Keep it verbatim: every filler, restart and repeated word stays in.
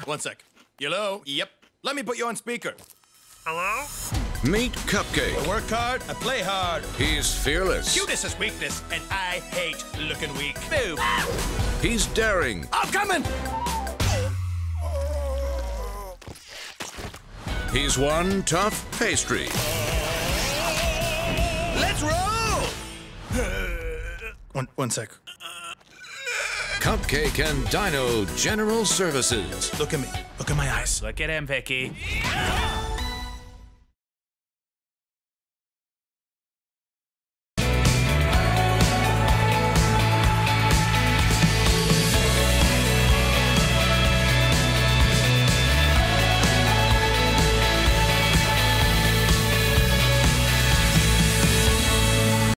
One sec. Hello? Yep. Let me put you on speaker. Hello? Meet Cupcake. I work hard, I play hard. He's fearless. Cuteness is weakness, and I hate looking weak. Boo. He's daring. I'm coming! He's one tough pastry. Let's roll! one, one sec. Cupcake and Dino General Services. Look at me. Look at my eyes. Look at him, Vicky.